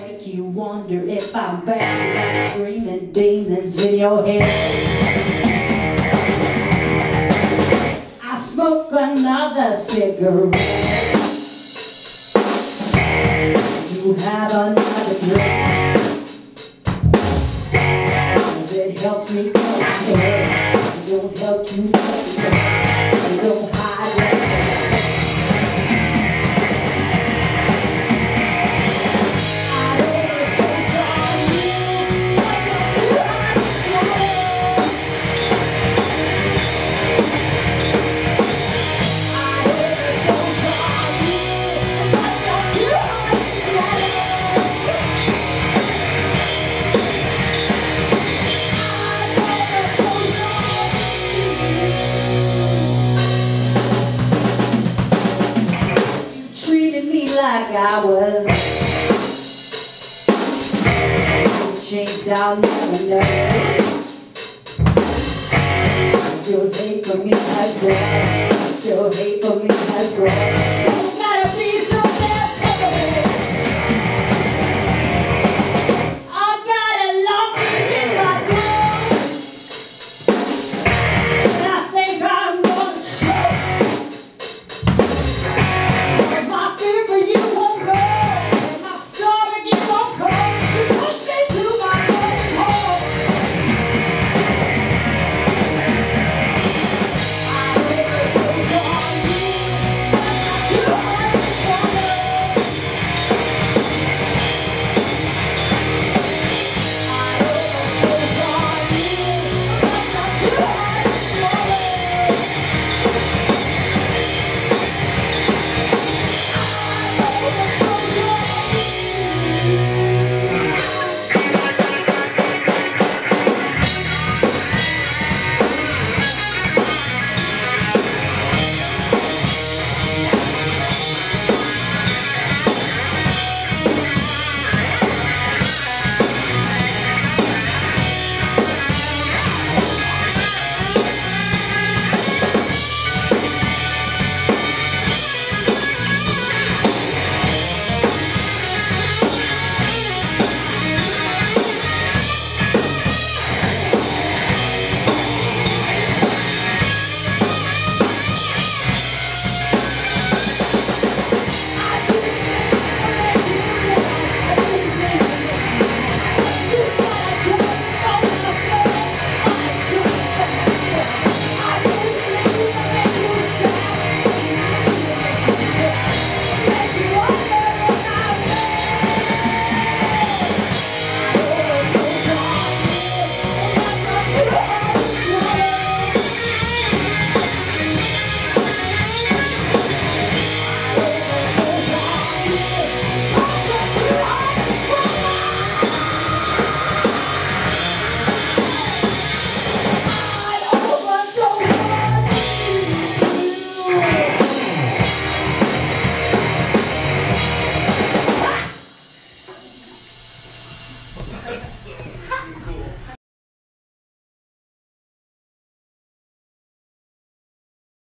make you wonder if I'm bad. Got screaming demons in your head. I smoke another cigarette. You have another drink. 'Cause it helps me cope. It don't help you cope. It don't hide it. Like I was changed, I'll never know. Your hate for me has grown. Your hate for me has grown.